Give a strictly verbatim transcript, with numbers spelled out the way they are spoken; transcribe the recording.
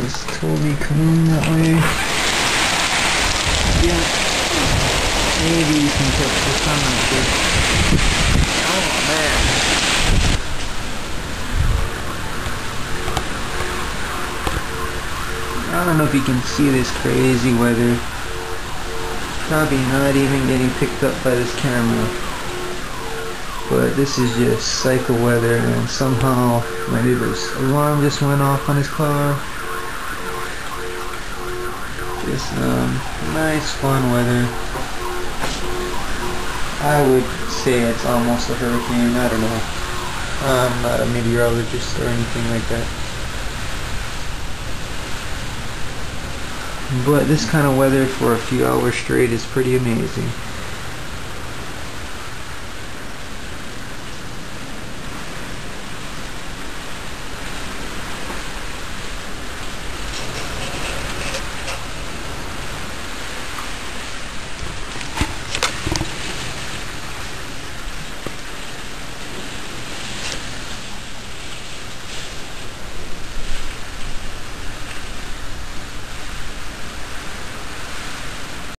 just totally clean that way. Yeah. Maybe you can catch this, I'm not sure. Oh man. I don't know if you can see this crazy weather. Probably not even getting picked up by this camera. But this is just cycle weather, and somehow my neighbor's alarm just went off on his car. Just um, nice fun weather. I would say it's almost a hurricane, I don't know. I'm not a meteorologist or anything like that. But this kind of weather for a few hours straight is pretty amazing.